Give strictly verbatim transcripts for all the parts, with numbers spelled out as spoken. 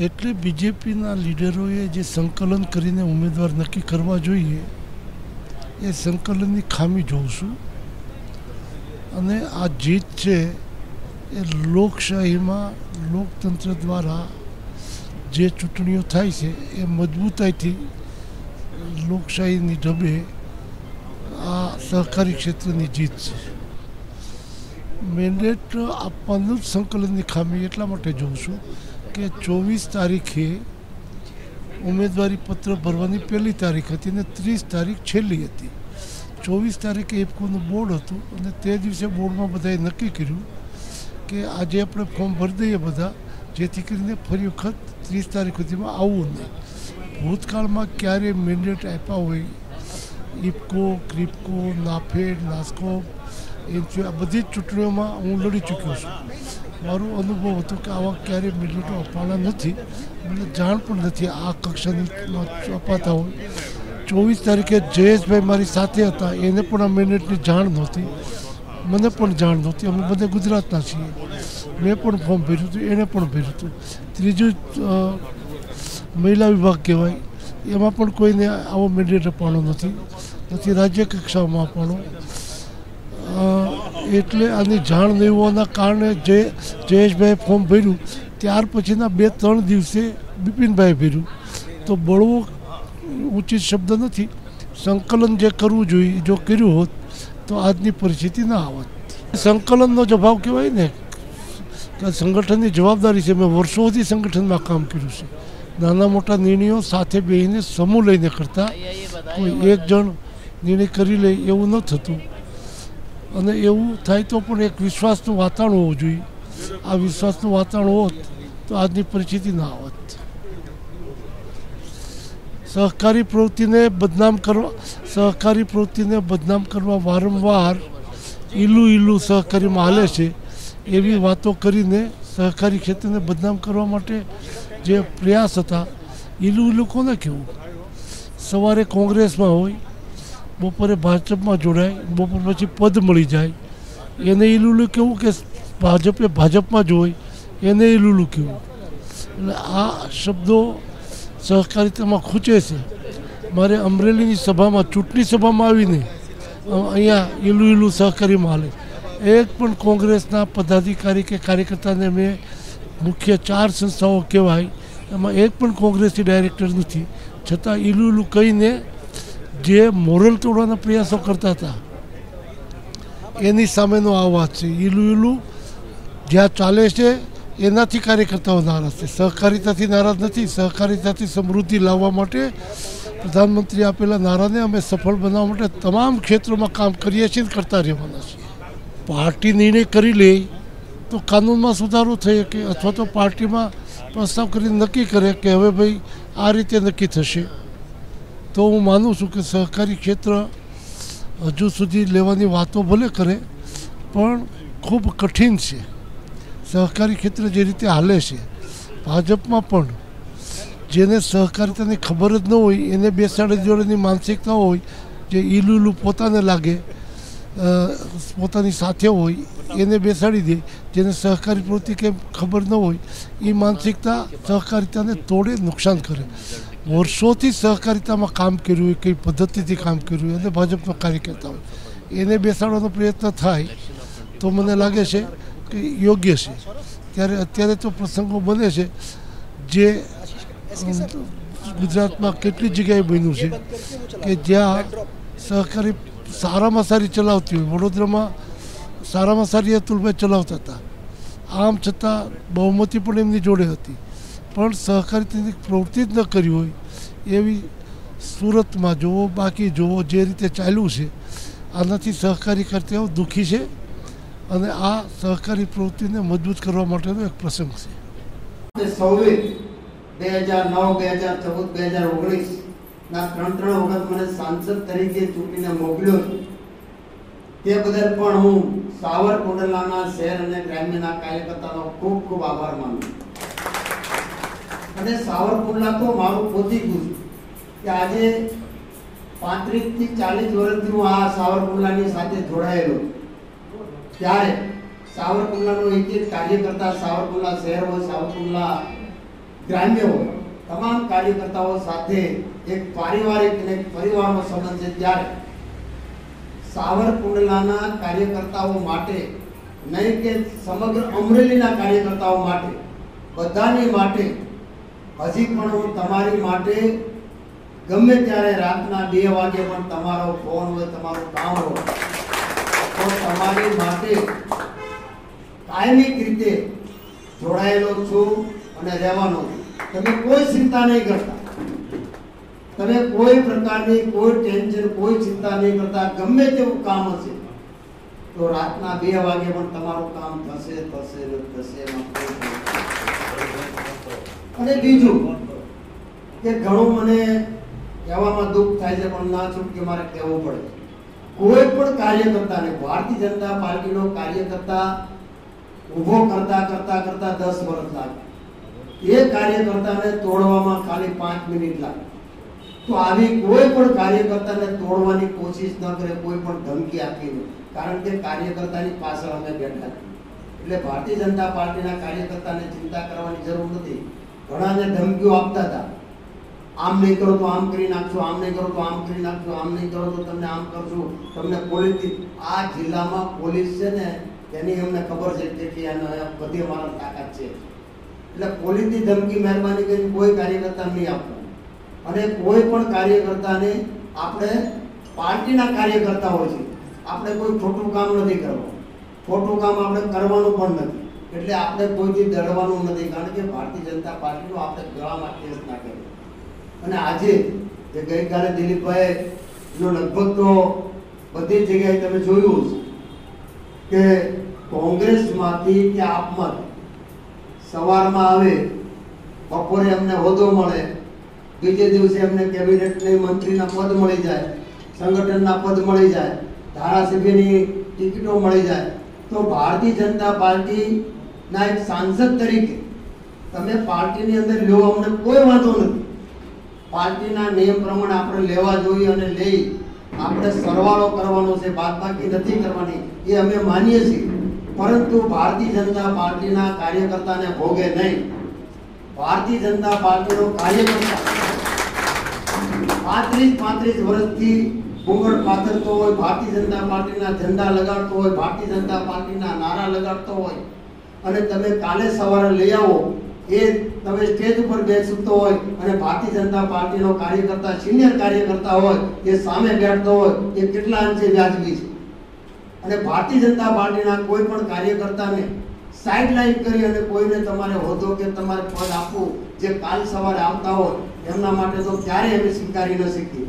એટલે બીજેપીના લીડરોએ જે સંકલન કરીને ઉમેદવાર નક્કી કરવા જોઈએ એ સંકલનની ખામી જોઉં છું અને આ જીત છે એ લોકશાહીમાં લોકતંત્ર દ્વારા જે ચૂંટણીઓ થાય છે એ મજબૂતાઈથી લોકશાહીની ઢબે આ સહકારી ક્ષેત્રની જીત છે. મેન્ડેટ આપવાનું જ સંકલનની ખામી એટલા માટે જોઉં છું કે ચોવીસ તારીખે ઉમેદવારી પત્ર ભરવાની પહેલી તારીખ હતી અને ત્રીસ તારીખ છેલ્લી હતી. ચોવીસ તારીખે એપકોનું બોર્ડ હતું અને તે દિવસે બોર્ડમાં બધાએ નક્કી કર્યું કે આજે આપણે ફોર્મ ભરી દઈએ બધા, જેથી કરીને ફરી વખત ત્રીસ તારીખ સુધીમાં આવવું નહીં. ભૂતકાળમાં ક્યારેય મેન્ડેટ આપ્યા હોય ઇફકો, ક્રિપકો, નાફેડ, નાસ્કોપ, એનસીઓ આ બધી જ ચૂંટણીઓમાં હું લડી ચૂક્યો છું. મારો અનુભવ હતો કે આવા ક્યારેય મેન્ડેટો અપાણા નથી, મને જાણ પણ નથી આ કક્ષાની અપાતા હોય. ચોવીસ તારીખે જયેશભાઈ મારી સાથે હતા, એને પણ આ મેન્ડેટની જાણ નહોતી, મને પણ જાણ નહોતી. અમે બધે ગુજરાતના છીએ, મેં પણ ફોર્મ ભર્યું હતું, એણે પણ ભર્યું હતું. ત્રીજું મહિલા વિભાગ કહેવાય, એમાં પણ કોઈને આવો મેન્ડેટ અપાણો નથી નથી રાજ્ય કક્ષામાં અપાણો. એટલે આની જાણ નહીં હોવાના કારણે જે જયેશભાઈએ ફોર્મ ભર્યું ત્યાર પછીના બે ત્રણ દિવસે બિપિનભાઈએ ભર્યું. તો બળવો ઉચિત શબ્દ નથી. સંકલન જે કરવું જોઈએ જો કર્યું હોત તો આજની પરિસ્થિતિ ના આવત. સંકલનનો જ અભાવ કહેવાય ને કે સંગઠનની જવાબદારી છે. મેં વર્ષોથી સંગઠનમાં કામ કર્યું છે. નાના મોટા નિર્ણયો સાથે બેસીને સમૂહ લઈને કરતા, કોઈ એક જણ નિર્ણય કરી લે એવું ન થતું. અને એવું થાય તો પણ એક વિશ્વાસનું વાતાવરણ હોવું જોઈએ. આ વિશ્વાસનું વાતાવરણ હોત તો આજની પરિસ્થિતિ ના આવત. સહકારી પ્રવૃત્તિને બદનામ કરવા સહકારી પ્રવૃત્તિને બદનામ કરવા વારંવાર ઈલું ઈલું સહકારીમાં હાલે છે એવી વાતો કરીને સહકારી ક્ષેત્રને બદનામ કરવા માટે જે પ્રયાસ હતા, ઈલું ઈલું કોને કહેવું? સવારે કોંગ્રેસમાં હોય, બપોરે ભાજપમાં જોડાય, બપોર પછી પદ મળી જાય એને ઈલુલું કહેવું કે ભાજપે ભાજપમાં જ હોય એને ઈલુલું કહેવું? એટલે આ શબ્દો સહકારિતામાં ખૂંચે છે. મારે અમરેલીની સભામાં, ચૂંટણી સભામાં આવીને અહીંયા ઈલું ઈલું સહકારીમાં હાલે. એક પણ કોંગ્રેસના પદાધિકારી કે કાર્યકર્તાને મેં, મુખ્ય ચાર સંસ્થાઓ કહેવાય એમાં એક પણ કોંગ્રેસથી ડાયરેક્ટર નથી, છતાં ઈલું ઈલું કહીને જે મોરલ તોડવાના પ્રયાસો કરતા હતા એની સામેનો આ વાત છે. ઈલું ઈલું જ્યાં ચાલે છે એનાથી કાર્યકર્તાઓ નારાજ છે. સહકારિતાથી નારાજ નથી. સહકારિતાથી સમૃદ્ધિ લાવવા માટે પ્રધાનમંત્રી આપેલા નારાને અમે સફળ બનાવવા માટે તમામ ક્ષેત્રોમાં કામ કરીએ છીએ, કરતા રહેવાના છીએ. પાર્ટી નિર્ણય કરી લે તો કાનૂનમાં સુધારો થઈ શકે, અથવા તો પાર્ટીમાં પ્રસ્તાવ કરીને નક્કી કરે કે હવે ભાઈ આ રીતે નક્કી થશે. તો હું માનું છું કે સહકારી ક્ષેત્ર હજુ સુધી લેવાની વાતો ભલે કરે પણ ખૂબ કઠિન છે. સહકારી ક્ષેત્ર જે રીતે હાલે છે, ભાજપમાં પણ જેને સહકારિતાની ખબર જ ન હોય એને બેસાડી જોડેની માનસિકતા હોય, જે ઈલું ઈલું પોતાને લાગે, પોતાની સાથે હોય એને બેસાડી દે. જેને સહકારી પ્રવૃત્તિ કેમ ખબર ન હોય એ માનસિકતા સહકારિતાને તોડે, નુકસાન કરે. વર્ષોથી સહકારિતામાં કામ કર્યું હોય, કઈ પદ્ધતિથી કામ કર્યું હોય અને ભાજપનો કાર્યકર્તા હોય એને બેસાડવાનો પ્રયત્ન થાય તો મને લાગે છે કે યોગ્ય છે. ત્યારે અત્યારે તો પ્રસંગો બને છે જે ગુજરાતમાં કેટલી જગ્યાએ બન્યું છે કે જ્યાં સહકારી સારામાં સારી ચલાવતી હોય. વડોદરામાં સારામાં સારી અતુલભાઈ ચલાવતા હતા, આમ છતાં બહુમતી પણ એમની જોડે હતી, પણ સહકારીની પ્રવૃત્તિ જ ન કરી હોય એવી સુરતમાં જુઓ, બાકી જુઓ જે રીતે ચાલ્યું છે. આનાથી સહકારી કર્તાઓ દુઃખી છે અને આ સહકારી પ્રવૃત્તિને મજબૂત કરવા માટેનો એક પ્રસંગ છે. બે હજાર નવ, બે હજાર ચૌદ, બે હજાર ઓગણીસ ના ત્રણ ત્રણ વખત મને સાંસદ તરીકે ચૂંટીને મોકલ્યો છે. તે બદલ પણ હું સાવરકુંડલાના શહેર અને ગ્રામ્યના કાર્યકર્તાનો ખૂબ ખૂબ આભાર માનું. અને સાવરકુંડલા તો મારું પોતીકું છે કે આજે પાંત્રીસ થી ચાલીસ વર્ષથી હું આ સાવરકુંડલાની સાથે જોડાયેલો. ત્યારે સાવરકુંડલાનો એક એક કાર્યકર્તા, સાવરકુંડલા શહેર હોય, સાવરકુંડલા ગ્રામ્ય હોય, તમામ કાર્યકર્તાઓ સાથે એક પારિવારિક અને એક પરિવારનો સંબંધ છે, ત્યારે સાવરકુંડલાના કાર્યકર્તાઓ માટે નહીં કે સમગ્ર અમરેલીના કાર્યકર્તાઓ માટે, બધાની માટે હજી પણ હું તમારી માટે ગમે ત્યારે રાતના બે વાગે પણ તમારો ફોન હોય, તમારું કામ હોય તો તમારી માટે કાયમિક રીતે જોડાયેલો છું અને રહેવાનો છું. તમે કોઈ ચિંતા નહીં કરતા, તમે કોઈ પ્રકારની કોઈ ટેન્શન, કોઈ ચિંતા નહીં કરતા. ગમે તેવું કામ હશે તો રાતના બે વાગે પણ તમારું કામ થશે થશે થશે. અને બીજું કે ઘણું મને કહેવામાં દુઃખ થાય છે, પણ ના છૂટ કે મારે કહેવું પડે. કોઈ પણ કાર્યકર્તાને, ભારતીય જનતા પાર્ટીનો કાર્યકર્તા ઊભો કરતા કરતા કરતા દસ વર્ષ લાગે, એ કાર્યકર્તાને તોડવામાં ખાલી પાંચ મિનિટ લાગે. તો આવી કોઈ પણ કાર્યકર્તાને તોડવાની કોશિશ ન કરે, કોઈ પણ ધમકી આપીને, કારણ કે કાર્યકર્તાની પાછળ અમે બેઠા છીએ. એટલે ભારતીય જનતા પાર્ટીના કાર્યકર્તાને ચિંતા કરવાની જરૂર નથી. ઘણાને ધમકીઓ આપતા હતા, આમ નહીં કરો તો આમ કરી નાખશું, આમ નહીં કરો તો આમ કરી નાખશું, આમ નહીં કરો તો તમને આમ કરશું, તમને પોલીસ. આ જિલ્લામાં પોલીસ છે ને એની અમને ખબર છે કે બધી અમારા તાકાત છે. એટલે પોલીસની ધમકી મહેરબાની કરીને કોઈ કાર્યકર્તા નહીં આપવું. અને કોઈ પણ કાર્યકર્તાને આપણે પાર્ટીના કાર્યકર્તાઓ છે, આપણે કોઈ ખોટું કામ નથી કરવાનું, ખોટું કામ આપણે કરવાનું પણ નથી. એટલે આપણે કોઈથી ડરવાનું નથી, કારણ કે ભારતીય જનતા પાર્ટીનો આપણે ગળામાં કેસ નાખેલો. અને આજે જે ગઈકાલે દિલીપભાઈ નો લગભગ તો બધી જગ્યાએ તમે જોયું કે કોંગ્રેસમાંથી કે આપમાંથી સવારમાં આવે, બપોરે એમને હોદ્દો મળે, બીજે દિવસે એમને કેબિનેટની મંત્રીના પદ મળી જાય, સંગઠનના પદ મળી જાય, ધારાસભ્યની ટિકિટો મળી જાય. તો ભારતીય જનતા પાર્ટીના એક સાંસદ તરીકે તમે પાર્ટીની અંદર લો, અમને કોઈ વાંધો નથી. પાર્ટીના નિયમ પ્રમાણે આપણે લેવા જોઈએ અને લઈ આપણે સરવાળો કરવાનો છે, બાદબાકી નથી કરવાની, એ અમે માનીએ છીએ. પરંતુ ભારતીય જનતા પાર્ટીના કાર્યકર્તાને ભોગે નહીં. ભારતીય જનતા પાર્ટીનો કાર્યકર્તા પાંત્રીસ પાંત્રીસ વર્ષથી ઘૂંઘટ પાથરતો હોય, ભારતીય જનતા પાર્ટીના ઝંડા લગાડતો હોય, ભારતીય જનતા પાર્ટીના નારા લગાડતો હોય, અને તમે કાલે સવારે લઈ આવો, એ તમે સ્ટેજ ઉપર બેસતો હોય અને ભારતીય જનતા પાર્ટીનો કાર્યકર્તા, સિનિયર કાર્યકર્તા હોય, એ સામે બેઠતો હોય, એ કેટલા અંશે વ્યાજબી છે. અને ભારતીય જનતા પાર્ટીના કોઈ પણ કાર્યકર્તાને સાઇડલાઇન કરી અને કોઈને તમારે હોદ્દો કે તમારે પદ આપવું, જે કાલ સવારે આવતા હોય, એમના માટે તો ક્યારેય અમે સ્વીકારી ન શકીએ.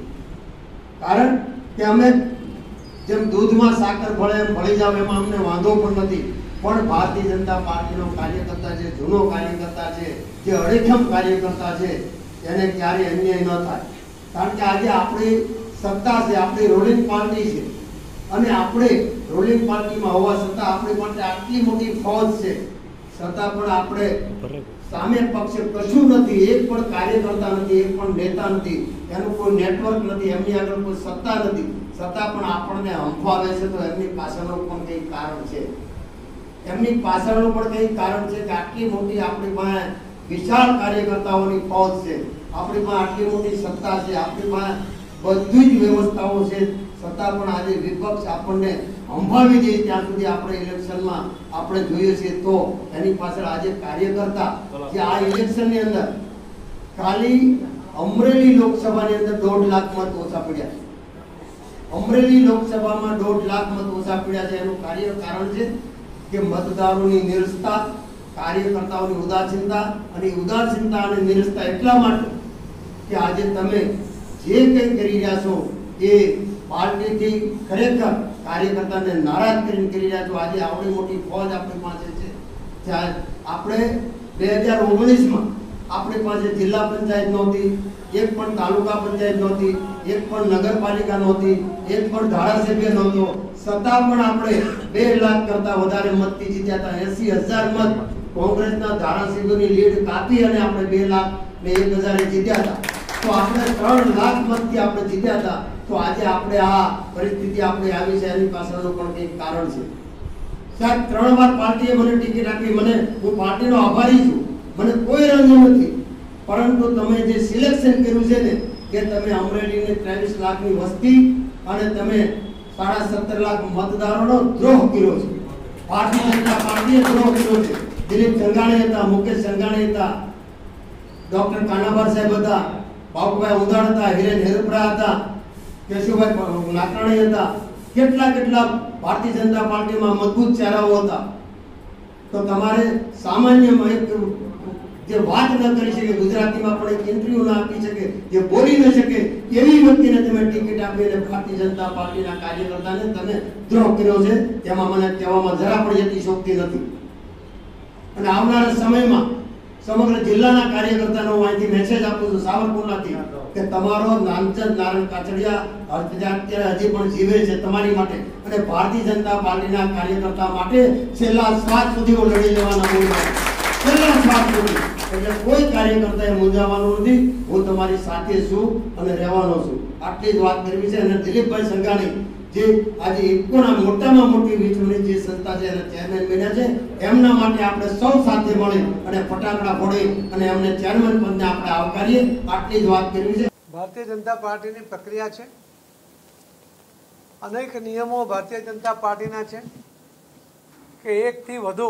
કારણ કે અમે જેમ દૂધમાં સાકર ભળે એમ ભળી જાવ, એમાં અમને વાંધો પણ નથી. પણ ભારતીય જનતા પાર્ટીનો કાર્યકર્તા છે, જૂનો કાર્યકર્તા છે, જે અડેખમ કાર્યકર્તા છે, એને ક્યારેય અન્યાય ન થાય. કારણ કે આજે આપણી સત્તા છે, આપણી રૂલિંગ પાર્ટી છે, અને આપણે રૂલિંગ પાર્ટીમાં હોવા છતાં આપણી માટે આટલી મોટી ફોજ છે, છતાં પણ આપણે સામે પક્ષે કશું નથી, એક પણ કાર્યકર્તા નથી, એક પણ નેતા નથી, એનું કોઈ નેટવર્ક નથી, એમની આગળ કોઈ સત્તા નથી, છતાં પણ આપણને હંફાવે છે. તો એમની પાછળનું પણ કંઈક કારણ છે, એમની પાછળનું પણ કંઈક કારણ છે કે આટલી મોટી આપણી પાસે વિશાળ કાર્યકર્તાઓની ફોજ છે, આપણી પાસે આટલી મોટી સત્તા છે, આપણી પાસે બધી જ વ્યવસ્થાઓ છે, છતાં પણ આજે વિપક્ષ આપણને અંભાવી દે ત્યાં સુધી આપણે ઇલેક્શનમાં આપણે જોઈએ છીએ. તો એની પાછળ આજે કાર્યકર્તા જે આ ઇલેક્શનની અંદર ખાલી અમરેલી લોકસભાની અંદર દોઢ લાખ મત ઓછા પડ્યા છે, અમરેલી લોકસભામાં દોઢ લાખ મત ઓછા પડ્યા છે. એનું કાર્ય કારણ છે કે મતદારોની નિરસતા, કાર્યકર્તાઓની ઉદાસીનતા, અને ઉદાસીનતા અને નિરસતા એટલા માટે કે આજે તમે જે કંઈ કરી રહ્યા છો એ પાર્ટીથી ખરેખર કાર્યકર્તાને નારાજ કરીને કરી રહ્યા છો. આજે આવડી મોટી ફોજ આપણી પાસે છે. ત્યાં આપણે બે હજાર ઓગણીસમાં આપણી પાસે જિલ્લા પંચાયત નહોતી, એક પણ તાલુકા પંચાયત નહોતી, એક પણ નગરપાલિકા નહોતી, એક પણ ધારાસભ્ય નહોતો, છતાં પણ આપણે બે લાખ કરતા વધારે મતથી જીત્યા હતા. એસી હજાર મત કોંગ્રેસના ધારાસભ્યોની લીડ કાપી અને આપણે બે લાખ ને એક હજારે જીત્યા હતા. તો આપણે ત્રણ લાખ મતથી આપણે જીત્યા હતા. તો આજે આપણે આ પરિસ્થિતિ આપણે આવી છે, એની પાછળનું પણ કંઈક કારણ છે. સાહેબ, ત્રણ વાર પાર્ટીએ મને ટિકિટ આપી, મને હું પાર્ટીનો આભારી છું, મને કોઈ રંગ નથી. પરંતુ તમે જે સિલેક્શન કર્યું છે ને કે તમે અમરેલીની ત્રેવીસ લાખની વસ્તી અને તમે સાડા સત્તર લાખ મતદારોનો દ્રોહ કર્યો છે. ભારતીય જનતા પાર્ટીએ દ્રોહ કર્યો છે. દિલીપ સંઘાણી હતા, મુકેશ સંઘાણી હતા, ડોક્ટર કાનાબાર સાહેબ હતા, બાબુભાઈ ઉદાણ હતા, હિરેન હેરપરા હતા, કેશુભાઈ નાકરાણી હતા, કેટલા કેટલા ભારતીય જનતા પાર્ટીમાં મજબૂત ચહેરાઓ હતા. તો તમારે સામાન્ય એક જે વાત ન કરી શકે, ગુજરાતીમાં પણ એક ઇન્ટરવ્યુ ના આપી શકે, જે બોલી ન શકે એવી વ્યક્તિને તમે ટિકિટ આપીને ભારતીય જનતા પાર્ટીના કાર્યકર્તાને તમે દ્રોહ કર્યો છે, તેમાં મને કહેવામાં જરા પણ એટલી શોક્તિ નથી. અને આવનારા સમયમાં સમગ્ર જિલ્લાના કાર્યકર્તાનો હું અહીંથી મેસેજ આપું છું સાવરકુંડલાથી કે તમારો નામચંદ નારાયણ કાછડિયા અત્યારે હજી પણ જીવે છે તમારી માટે અને ભારતીય જનતા પાર્ટીના કાર્યકર્તા માટે છેલ્લા શ્વાસ સુધી હું લડી લેવાના છું. છેલ્લા શ્વાસ સુધી એટલે કોઈ કાર્યકર્તાએ મૂંઝાવાનું નથી. હું તમારી સાથે છું અને રહેવાનો છું. આટલી જ વાત કરવી છે. અને દિલીપભાઈ સંઘાણી જે આજે ઇફકોના મોટામાં મોટી વિશ્વની જે સંસ્થા છે એના ચેરમેન બન્યા છે, એમના માટે આપણે સૌ સાથે મળી અને ફટાકડા ફોડી અને એમને ચેરમેન પદને આપણે આવકારીએ. આટલી જ વાત કરવી છે. ભારતીય જનતા પાર્ટીની પ્રક્રિયા છે. અનેક નિયમો ભારતીય જનતા પાર્ટીના છે કે એકથી વધુ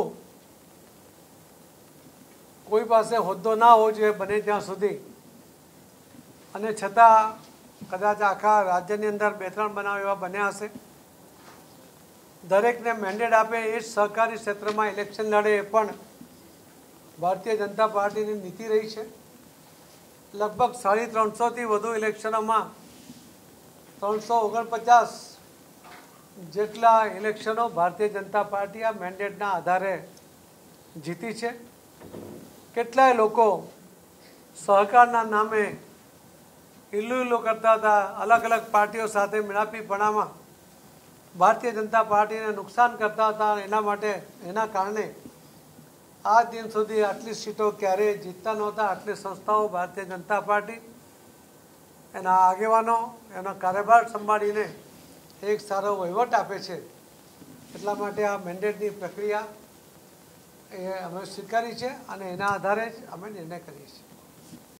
કોઈ પાસે હોદ્દો ના હોવો જોઈએ બને ત્યાં સુધી, અને છતાં કદાચ આખા રાજ્યની અંદર બે ત્રણ બનાવ એવા બન્યા હશે. દરેકને મેન્ડેટ આપે એ જ સહકારી ક્ષેત્રમાં ઇલેક્શન લડે એ પણ ભારતીય જનતા પાર્ટીની નીતિ રહી છે. લગભગ સાડી ત્રણસોથી વધુ ઇલેક્શનોમાં ત્રણસો ઓગણપચાસ જેટલા ઇલેક્શનો ભારતીય જનતા પાર્ટી આ મેન્ડેટના આધારે જીતી છે. કેટલાય લોકો સહકારના નામે ઇલ્લુ ઇલ્લુ કરતા હતા, અલગ અલગ પાર્ટીઓ સાથે મિલાપીપણામાં ભારતીય જનતા પાર્ટીને નુકસાન કરતા હતા. એના માટે એના કારણે આ દિન સુધી આટલી સીટો ક્યારેય જીતતા નહોતા. આટલી સંસ્થાઓ ભારતીય જનતા પાર્ટી એના આગેવાનો એનો કાર્યભાર સંભાળીને એક સારો વહીવટ આપે છે. એટલા માટે આ મેન્ડેટની પ્રક્રિયા એ અમે સ્વીકારી છે અને એના આધારે જ અમે નિર્ણય કરીએ છીએ.